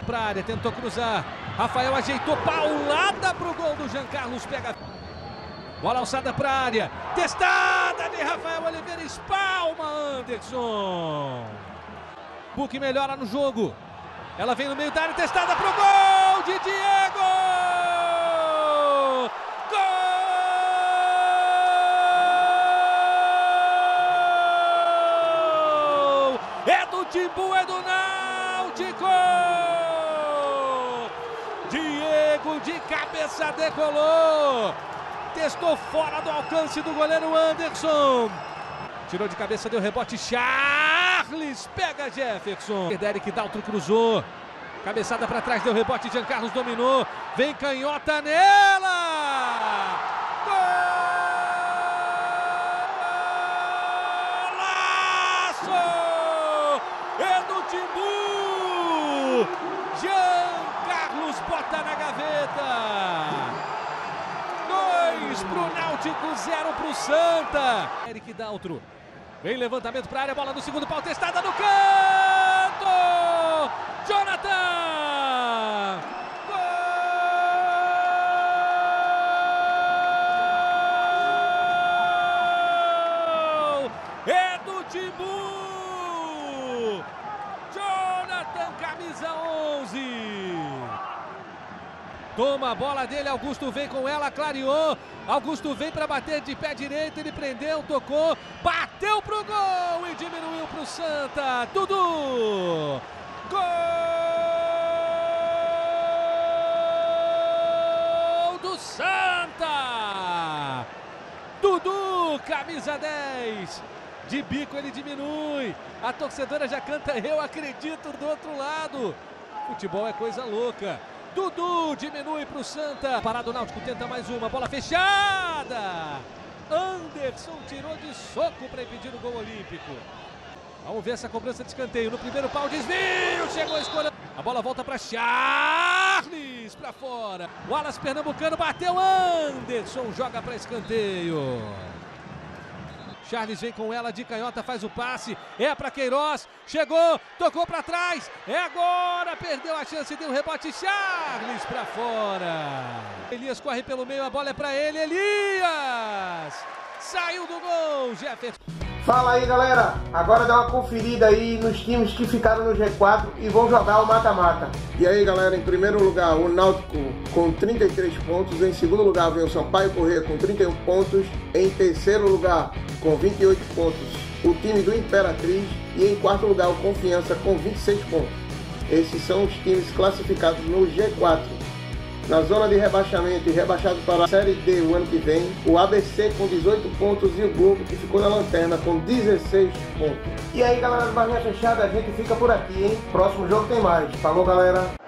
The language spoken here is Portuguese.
para a área, tentou cruzar. Rafael ajeitou, paulada para o gol do Jean Carlos, pega. Bola alçada para a área, testada de Rafael Oliveira, espalma Anderson. Buque melhora no jogo. Ela vem no meio da área, testada para o gol de Diego. Gol! É do Timbu, é do Náutico. Diego de cabeça decolou. Testou fora do alcance do goleiro Anderson. Tirou de cabeça, deu rebote. Charles pega Jefferson. Derek Daltro cruzou. Cabeçada para trás, deu rebote. Jean Carlos dominou. Vem canhota nela. Golaço! É do Timbu. Jean Carlos bota na gaveta. 2 pro Náutico, 0 pro Santa. Eric Daltro. Vem levantamento para a área, bola no segundo pau, testada no canto. Jonathan. Gol! É do Timbu. Jonathan, camisa 11. Toma a bola dele, Augusto vem com ela, clareou. Augusto vem para bater de pé direito, ele prendeu, tocou, bateu pro gol e diminuiu pro Santa. Dudu! Gol do Santa! Dudu, camisa 10. De bico ele diminui. A torcedora já canta "Eu acredito" do outro lado. Futebol é coisa louca. Dudu diminui para o Santa. Parado o Náutico, tenta mais uma. Bola fechada. Anderson tirou de soco para impedir o gol olímpico. Vamos ver essa cobrança de escanteio. No primeiro pau, desvio. Chegou a escolha. A bola volta para Charles. Para fora. Wallace pernambucano bateu. Anderson joga para escanteio. Charles vem com ela de canhota, faz o passe, é para Queiroz, chegou, tocou para trás, é agora, perdeu a chance, deu um rebote, Charles para fora. Elias corre pelo meio, a bola é para ele, Elias, saiu do gol, Jefferson. Fala aí galera, agora dá uma conferida aí nos times que ficaram no G4 e vão jogar o mata-mata. E aí galera, em primeiro lugar o Náutico com 33 pontos, em segundo lugar vem o Sampaio Corrêa com 31 pontos, em terceiro lugar com 28 pontos o time do Imperatriz e em quarto lugar o Confiança com 26 pontos. Esses são os times classificados no G4. Na zona de rebaixamento e rebaixado para a Série D o ano que vem, o ABC com 18 pontos e o Globo que ficou na lanterna com 16 pontos. E aí galera do Barrinha Fechada, a gente fica por aqui, hein? Próximo jogo tem mais. Falou galera!